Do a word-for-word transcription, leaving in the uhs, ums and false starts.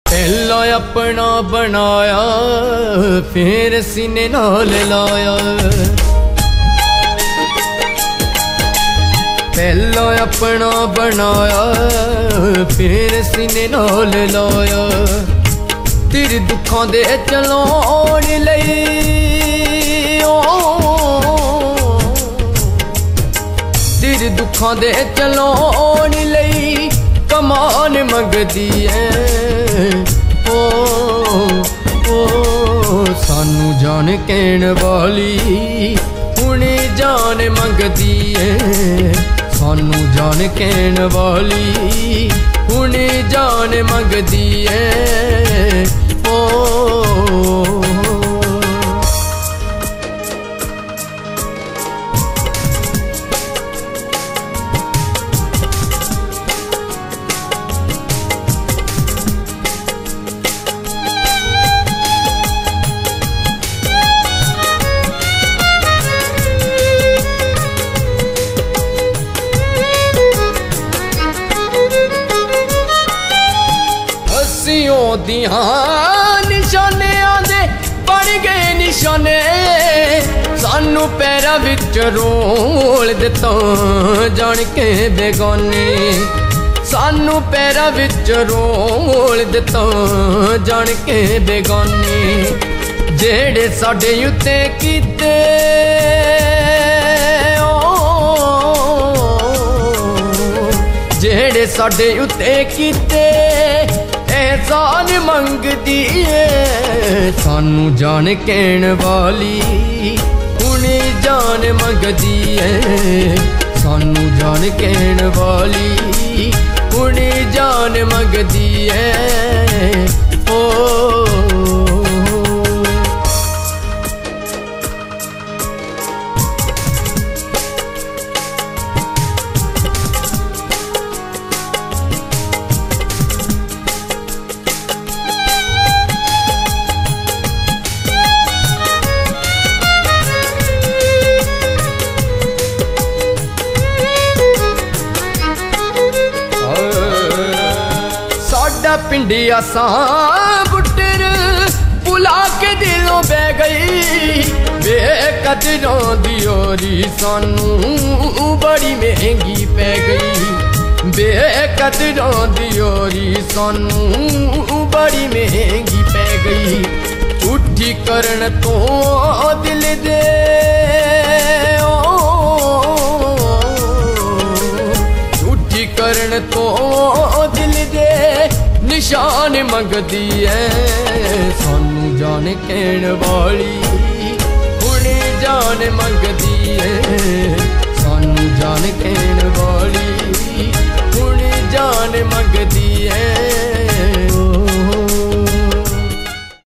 पहला अपना बनाया फिर सीने नाल लाया। पहला अपना बनाया फिर सीने नाल लाया। तेरे दुखों दे चलाउण लई तेरे दुखों दे चलाउण लई कमान मंगदी है। ओ ओ सानू जान कहण वाली हुणे जान मंगदी है। सानू जान कहण वाली हुणे जान मंगदी है। ओ दियां निशाने आंदे बन गए निशाने। सानू पैरां विच रोल दिता जान के बेगाने। सानू पैरां विच रोल दिता जान के बेगाने। जेड़े साडे उत्ते कीते जेड़े साडे उत्ते कीते एहसान मंगदी है। सानू जान कहण वाली हुणे जान मंगदी है। सानू जान कहण वाली हुणे जान मंगदी है। ओ पिंडिया सा बुटर बुला के दिलों बह गई। बेकदरों दी ओरी सानू बड़ी महंगी पै गई। बेकदरों दी ओरी सानू बड़ी महंगी पै गई। झूठी करन तो दिल दे झूठी करन तो दिल दे निशान मंगदी है। सानू जान कहण वाली हुणे जान मंगदी है। सानू जान कहण वाली हुणे जान मंगदी है।